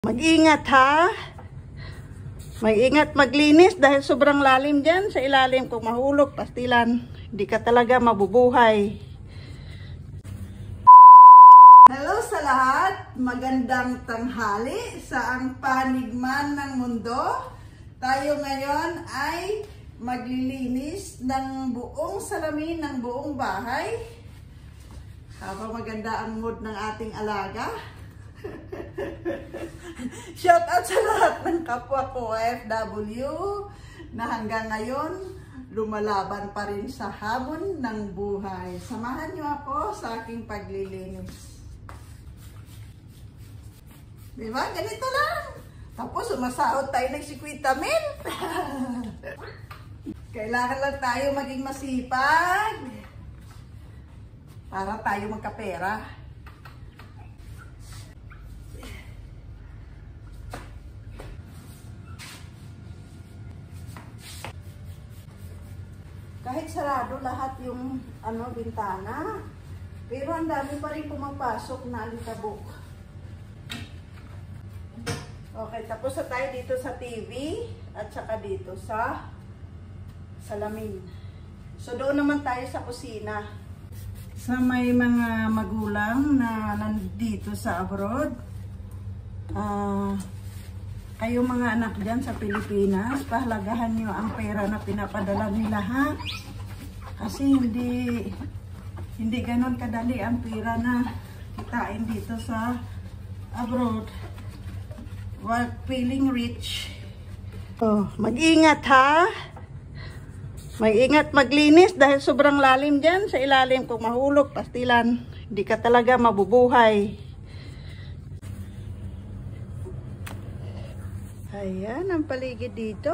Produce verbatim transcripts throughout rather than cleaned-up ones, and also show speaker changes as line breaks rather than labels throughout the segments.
Mag-ingat ha. Mag-ingat maglinis dahil sobrang lalim dyan sa ilalim. Kung mahulog, pastilan. Hindi ka talaga mabubuhay. Hello sa lahat. Magandang tanghali sa ang panigman ng mundo. Tayo ngayon ay maglilinis ng buong salamin ng buong bahay. Habang maganda ang mood ng ating alaga. Shout out sa lahat ng kapwa ko O F W na hanggang ngayon lumalaban pa rin sa hamon ng buhay. Samahan niyo ako sa aking paglilinis. Diba? Ganito lang. Tapos sumasahod tayo ng fifty mil. Kailangan lang tayo maging masipag para tayo magkapera. Kahit sarado lahat yung ano bintana, pero ang dami pa rin pumapasok na alikabok. Okay, tapos na tayo dito sa T V at saka dito sa salamin. So doon naman tayo sa kusina. Sa may mga magulang na nandito sa abroad, ah... Uh, Kayong mga anak dyan sa Pilipinas, pahalagahan nyo ang pera na pinapadala nila ha. Kasi hindi, hindi ganon kadali ang pera na kitain dito sa abroad. While feeling rich. Oh, mag-ingat ha. Mag-ingat maglinis dahil sobrang lalim dyan sa ilalim. Kung mahulog, pastilan. Hindi ka talaga mabubuhay. Ayan, ang paligid dito.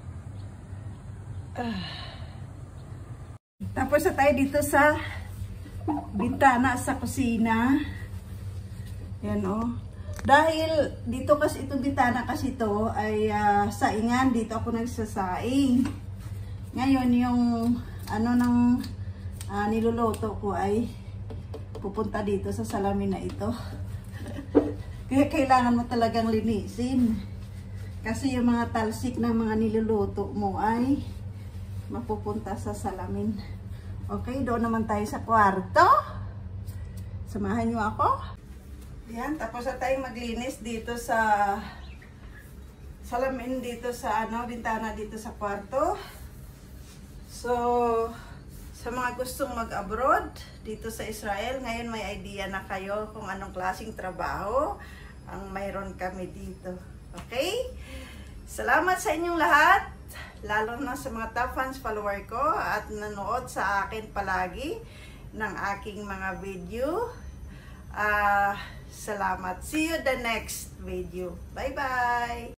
Ah. Tapos na tayo dito sa bintana sa kusina. Ayan o. Oh. Dahil dito kasi itong bintana kasi ito ay uh, saingan. Dito ako nagsasaing. Ngayon yung ano ng uh, niluluto ko ay pupunta dito sa salamin na ito. Kaya kailangan mo talagang linisin. Kasi yung mga talsik ng mga niluluto mo ay mapupunta sa salamin. Okay, doon naman tayo sa kwarto. Samahan nyo ako. Yan, tapos na tayo maglinis dito sa salamin, dito sa ano, bintana dito sa kwarto. So, sa mga gustong mag-abroad dito sa Israel, ngayon may idea na kayo kung anong klaseng trabaho ang mayroon kami dito. Okay? Salamat sa inyong lahat, lalo na sa mga top fans follower ko at nanood sa akin palagi ng aking mga video. Uh, salamat. See you the next video. Bye-bye!